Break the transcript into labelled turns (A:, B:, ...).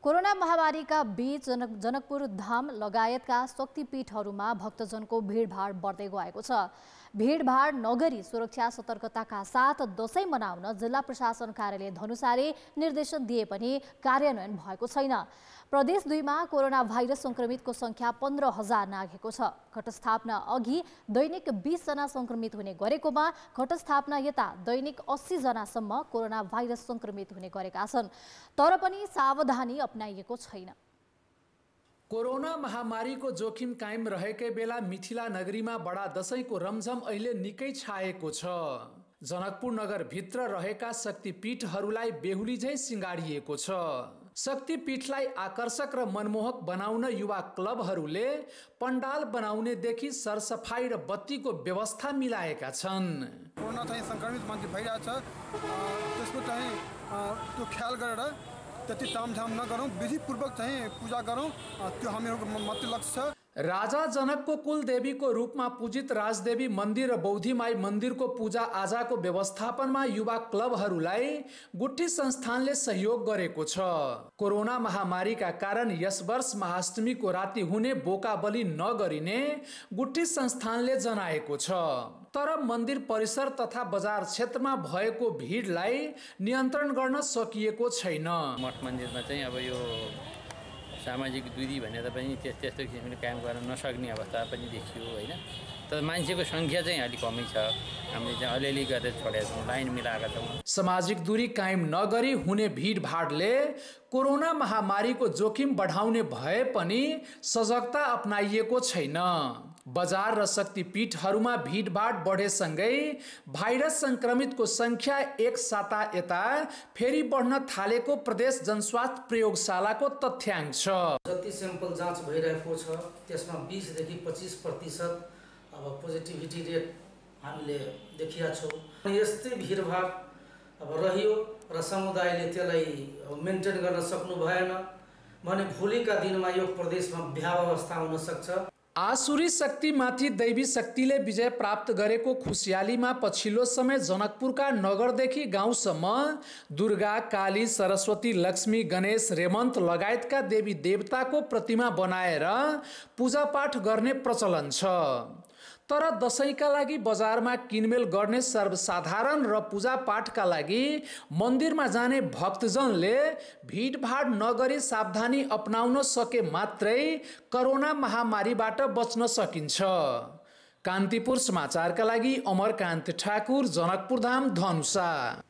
A: Corona महामारीका बीच जनकपुर धाम लगायतका शक्तिपीठहरूमा भक्तजनको भीडभाड बढ्दै गएको छ। भीडभाड नगरी सुरक्षा सतर्कताका साथ दशैं मनाउन जिल्ला प्रशासन कार्यालय धनुषाले निर्देशन दिए पनि कार्यान्वयन भएको छैन। प्रदेश 2 मा कोरोना भाइरस संक्रमितको संख्या 15,000 नाघेको छ। घटस्थापना अघि दैनिक 20 जना संक्रमित हुने गरेकोमा घटस्थापना यता दैनिक 80 जनासम्म कोरोना भाइरस संक्रमित हुने गरेका छन्। तर पनि सावधानी अपनाइएको छैन।
B: कोरोना महामारीको जोखिम कायम रहेकै बेला मिथिला नगरीमा बडा दशैंको रमझम अहिले निकै छाएको छ। जनकपुर नगर भित्र रहेका शक्तिपीठहरूलाई बेहुली झै सिंगारिएको छ। शक्तिपीठलाई आकर्षक र मनमोहक बनाउन युवा क्लबहरूले पण्डाल बनाउनेदेखि सरसफाई र बत्तीको व्यवस्था मिलाएका छन्।
C: कोरोना चाहिँ संक्रमित मान्छे भइरहेछ, त्यसको चाहिँ त्यो ख्याल गरेर त्यति तामझाम नगरौँ, विधिपूर्वक चाहिँ पूजा गरौँ, त्यो हामीहरूको मात्र लक्ष्य छ।
B: राजा जनकको कुलदेवीको रूपमा पूजित राजदेवी मन्दिर र बौद्धीमाई मन्दिरको पूजा आजाको व्यवस्थापनमा युवा क्लबहरूलाई गुठी संस्थानले सहयोग गरेको छ। कोरोना महामारीका कारण यस वर्ष महाअष्टमीको राति हुने बोका बलि नगरिने गुठी संस्थानले जनाएको छ। तर मन्दिर परिसर तथा बजार क्षेत्रमा भएको भिडलाई नियन्त्रण गर्न सकिएको छैन।
D: मठ मन्दिरमा चाहिँ अब यो सामाजिक दूरी भनेर पनि त्यस्तो किसिमले कायम गर्न नसक्ने अवस्था पनि देखियो हैन। तर मान्छेको संख्या चाहिँ अलि कमै छ। हामीले चाहिँ अलिअलि गरेर छोडेका छौँ, लाइन मिलाएका छौँ।
B: सामाजिक दूरी कायम नगरी हुने भिडभाडले कोरोना महामारीको जोखिम बढाउने भए पनि सजगता अपनाइएको छैन। बजार र शक्तिपीठहरूमा भीडभाड बढेसँगै भाइरस संक्रमितको संख्या एक साता यता फेरि बढ्न थालेको प्रदेश जनस्वास्थ्य प्रयोगशालाको तथ्याङ्क छ।
E: जति स्याम्पल जाँच भइरहेको छ त्यसमा 20 देखि 25% अब पोजिटिभिटी रेट हामीले देखिया छौँ। यस्तै भीडभाड अब रह्यो र समुदायले त्यसलाई मेन्टेन गर्न सक्नु भएन भने भोलिका दिनमा यो प्रदेशमा भयावह अवस्था हुन सक्छ।
B: आसुरी शक्तिमाथि दैवी शक्तिले विजय प्राप्त गरेको खुसियालीमा पछिल्लो समय जनकपुरका नगरदेखि गाउँसम्म दुर्गा, काली, सरस्वती, लक्ष्मी, गणेश, रेमन्त लगायतका देवी देवताको प्रतिमा बनाएर पूजापाठ गर्ने प्रचलन छ। तर दशैंका लागि बजारमा किनमेल गर्ने सर्वसाधारण र पूजापाठका लागि मन्दिरमा जाने भक्तजनले भीडभाड नगरी सावधानी अपनाउन सके मात्रै कोरोना महामारीबाट बच्न सकिन्छ। कान्तिपुर समाचारका लागि अमरकान्त ठाकुर, जनकपुर धाम, धनुषा।